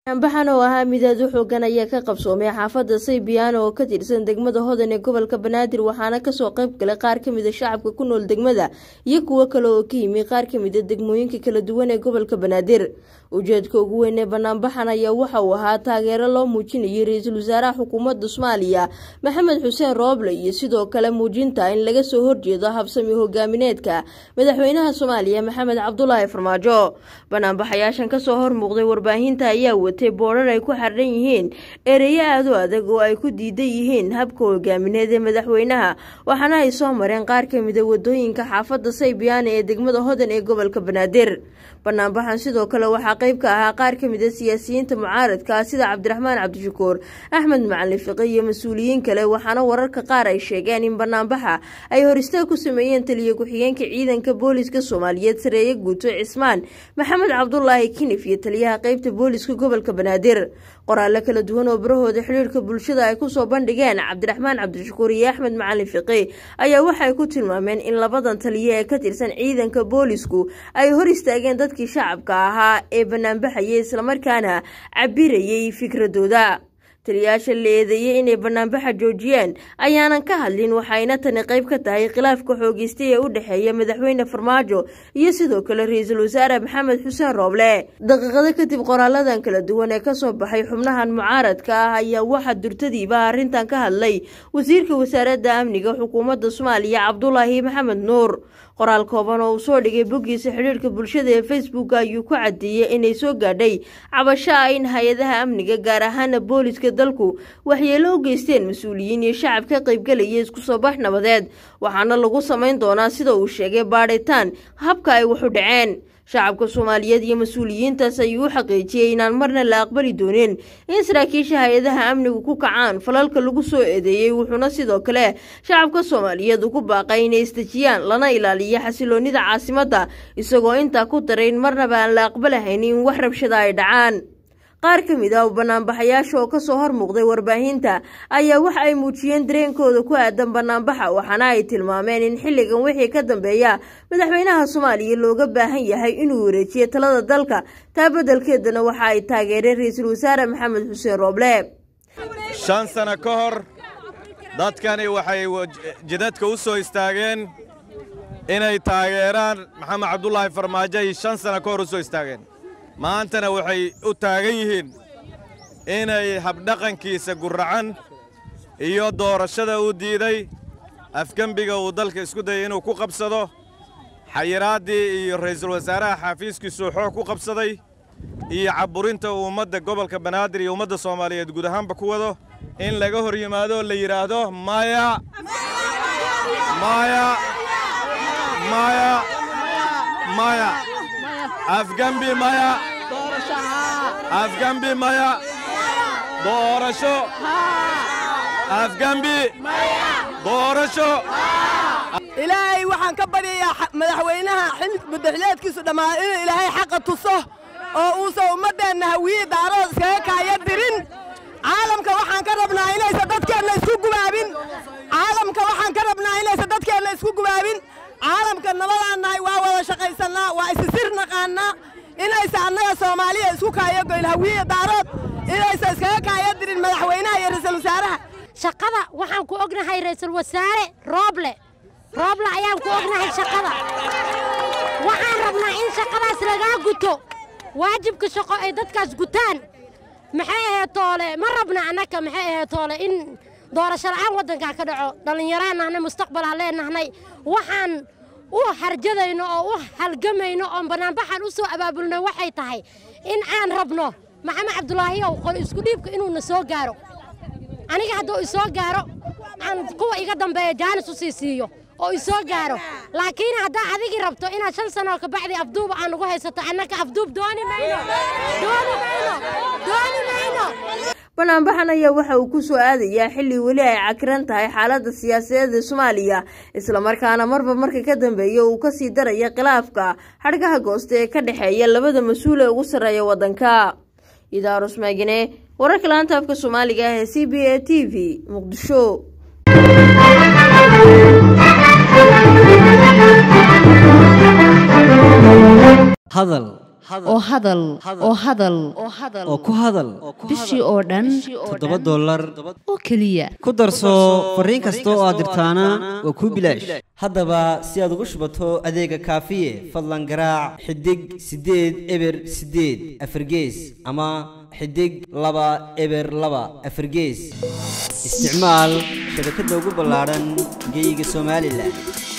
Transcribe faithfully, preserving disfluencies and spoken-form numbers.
baxan oo ahaa midaad u xoogan ayaa ka qabsoomay xaafadda Saybiyan oo ka tirsan degmada Hodan ee gobolka Banaadir waxaana ka soo qayb galay qaar ka mid ah shacabka ku nool degmada iyo kuwa kale oo ka yimid qaar ka mid ah degmooyinka kala duwan ee gobolka Banaadir. Ujeedka ugu weyn ee banaanbaxan ayaa waxa uu ahaa taageero loo muujinayo ra'iisul wasaaraha xukuumadda Soomaaliya Maxamed Xuseen Rooble iyo sidoo kale muujinta in laga soo horjeedo habsami hogaamineedka madaxweynaha Soomaaliya Maxamed Cabdullaahi Farmaajo. Banaanbaxayaashan ka soo hor muuqday warbaahinta ayaa watay boorar ay ku xarran yihiin ereyo aad u adag oo ay ku diidan yihiin habka hogaamineed ee madaxweynaha waxaana ay soo mareen qaar ka mid ah wadooyinka xaafadda Saybiyan ee degmada Hodan ee gobolka Banaadir. Banaanbaxan sidoo kale waxaa qayb ka ahaa qaar ka mid ah siyaasiyiinta mucaaradka sida Cabdiraxmaan Cabdishakuur, Axmed Macalin Fiqi iyo mas'uuliyiin kale waxaana wararka qaar ay sheegeen in banaanbaxa ay hor istaag ku sameeyeen taliye ku-xigeenka ciidanka booliska Soomaaliyeed Sareeye Guuto Cismaan Maxamed Cabdullaahi Kinif iyo taliyaha qaybta booliska gobolka Banaadir. qoraal kala duwan oo barahooda xiriirka bulshada ay ku soo bandhigeen Cabdiraxmaan Cabdishakuur iyo Axmed Macalin Fiqi ayaa waxay ku tilmaameen in labadan taliye ee ka tirsan ciidanka boolisku ay hor istaageen dadkii shacabka ahaa ee banaanbaxayay isla markaana cabirayay fikradooda. taliyaasha leedahay inay banaanbaxa joojiyeen ayaanan ka hadlin waxayna tani qayb ka tahay khilaafka xoogeystay ee u dhaxeeya madaxweyne Farmaajo iyo sidoo kale ra'iisul wasaare Maxamed Xuseen Rooble. daqiiqado kadib qoraaladan kala duwan ee ka soo baxay xubnahan mucaaradka ah ayaa waxa durtadiiba arrintan ka hadlay wasiirka wasaaradda amniga xukuumadda Soomaaliya Cabdullaahi Maxamed Nuur. qoraal kooban oo soo dhigay boggiisa xiriirka bulshada ee Facebook ayuu ku cadeeyay inay soo gaadhay cabasho ah in hay'adaha amniga gaar ahaan booliska dalku waxyeelo u geysteen mas'uuliyiin iyo shacab ka qayb galaya isku soo bax nabadeed waxaana lagu sameyn doonaa sida uu sheegay baadhitaan habka ay wax u dhaceen. shacabka Soomaaliyeed iyo mas'uuliyiintaas ayuu xaqiijiyay inaan marna la aqbali doonin in saraakiisha hay'adaha amnigu ku kacaan falalka lagu soo eedeeyay wuxuuna sidoo kale shacabka Soomaaliyeed ku baaqay inay istajiyaan lana ilaaliyo xasiloonida caasimadda isagoo inta ku daray in marnaba aan la aqbalahayn in wax rabshada ay dhacaan. qaar ka mid ah banaanbaxayaasha oo ka soo hor muuqday warbaahinta ayaa waxa ay muujiyeen dareenkooda ku aadan banaanbaxa waxaana ay tilmaameen in xilligan wixii ka dambeeya madaxweynaha Soomaaliya looga baahan yahay inuu wareejiyo talada dalka taa beddelkeedana waxa ay taageereen ra'iisul wasaare Maxamed Xuseen Rooble. shan sano ka hor dadkani waxay jidadka u soo istaageen inay taageeraan Maxamed Cabdullaahi Farmaajo shan sano ka hor u soo istaageen maantana waxay u taagan yihiin inay habdhaqankiisa guracan iyo doorashada uu diiday afgambiga uu dalka isku dayay inuu ku qabsado xayiraadii iyo ra'iisul wasaaraha xafiiskiisu xoog ku qabsaday iyo caburinta ummadda gobolka Banaadir iyo ummadda Soomaaliyeed guud ahaanba ku wado in laga hor yimaado la yiraahdo maya maya maya maya afgambi maya afgambi maya doorasho afgambi doorasho ilaahay waxaan ka baryayaa madaxweynaha xilka madaxleedkiisu dhamaan in ilaahay xaq tuso oo uu soo ummadeena hawiye daarood iskaga kaaya dirin caalamka waxaan ka rabnaa inaysan dadkeena isku gubaabin caalamka waxaan ka rabnaa inaysan dadkeena isku gubaabin caalamka nabadaanahay waa wada shaqaysanaa waa isisir naqaanaa inaysan annaga Soomaaliya isku kaayo go'il hawiye daarood inaysan iskaga kaaya dirin madaxweynaha iyo ra'iisul wasaaraha. shaqada waxaan ku ognahay ra'iisul wasaare Rooble Rooble ayaan ku ognahay shaqada waxaan rabnaa in shaqadaas laga guto waajibka shaqo ay dadkaas gutaan maxay ahayd toole ma rabna annaka maxay ahayd toole in doorasho la'aan waddanka ka dhaco dhalinyarada mustaqbal aan leenahay waxaan u harjadayno oo u halgamayno oo banaanbaxan u soo abaabulno waxay tahay in aan rabno Maxamed Cabdullaahi oo qol isku dhiibka inuu na soo gaaro aniga haddii uu soo gaaro aan kuwa iga dambeeyo jaanis u siisiyo oo soo gaaro laakiin hadda adigi rabto inaad shan sano ka bacdi afduub aan ugu haysato annaka afduub dooni mayno dooni mayno dooni mayno. banaanbaxan ayaa waxa uu ku soo aadayaa xilli weli ay cakiran tahay xaaladda siyaasadeed ee Soomaaliya isla markaana marba marka ka dambeeyo uu ka sii daraya khilaafka xadhkaha goosta ee ka dhaxeeya labada mas'uul ee ugu sareeya waddanka. Idaarus Maagine wararka laanta afka Soomaaliga ee C B A T V Muqdisho. hadal oo hadal oo hadal oo ku hadal bishii oo dhan toddoba dollar oo keliya ku darso fariin kasta oo aad dirtaana waa ku bilaash haddaba si aad ugu shubato adeega kaafiye fadlan garaac xidig sideed eber sideed afargees ama xidig laba eber laba afargees isticmaal shabakadda ugu ballaaran geyga Soomaaliland.